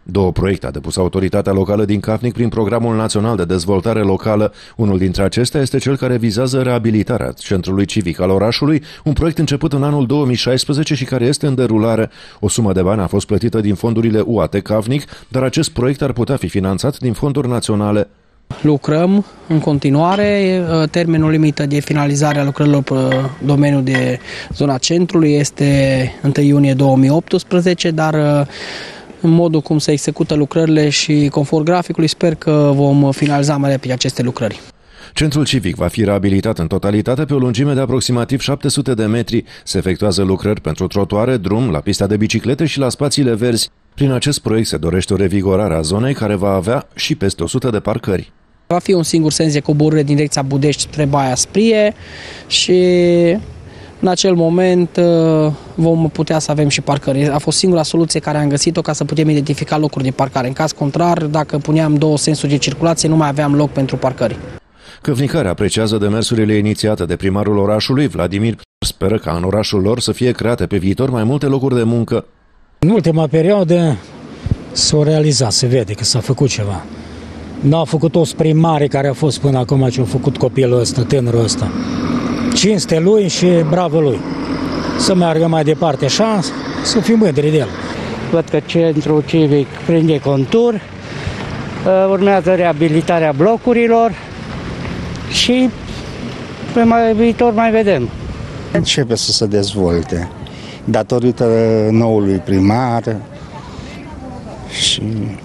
Două proiecte a depus autoritatea locală din Cafnic prin Programul Național de Dezvoltare Locală. Unul dintre acestea este cel care vizează reabilitarea centrului civic al orașului, un proiect început în anul 2016 și care este în derulare. O sumă de bani a fost plătită din fondurile UAT Cafnic, dar acest proiect ar putea fi finanțat din fonduri naționale. Lucrăm în continuare. Termenul limită de finalizare a lucrărilor pe domeniul de zona centrului este 1 iunie 2018, dar în modul cum se execută lucrările și conform graficului, sper că vom finaliza mai repede aceste lucrări. Centrul civic va fi reabilitat în totalitate pe o lungime de aproximativ 700 de metri. Se efectuează lucrări pentru trotuare, drum, la pista de biciclete și la spațiile verzi. Prin acest proiect se dorește o revigorare a zonei care va avea și peste 100 de parcări. Va fi un singur sens de coborâre din direcția Budești spre Baia Sprie și în acel moment vom putea să avem și parcări. A fost singura soluție care am găsit-o ca să putem identifica locuri de parcare. În caz contrar, dacă puneam două sensuri de circulație, nu mai aveam loc pentru parcări. Căvnicari apreciază demersurile inițiate de primarul orașului. Vladimir speră ca în orașul lor să fie create pe viitor mai multe locuri de muncă. În ultima perioadă s-a realizat, se vede că s-a făcut ceva. Nu a făcut toți primarii care a fost până acum ce a făcut copilul ăsta, tânărul ăsta. Cinste lui și bravo lui. Să meargă mai departe așa, să fim mândri de el. Văd că centrul civic prinde contur, urmează reabilitarea blocurilor și pe viitor mai vedem. Începe să se dezvolte datorită noului primar și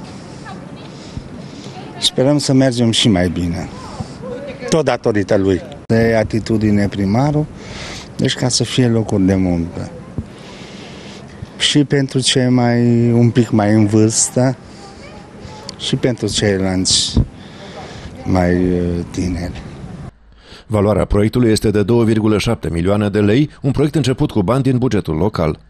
sperăm să mergem și mai bine, tot datorită lui. De atitudine primarul, deci ca să fie locuri de muncă. Și pentru cei un pic mai în vârstă și pentru ceilalți mai tineri. Valoarea proiectului este de 2,7 milioane de lei, un proiect început cu bani din bugetul local.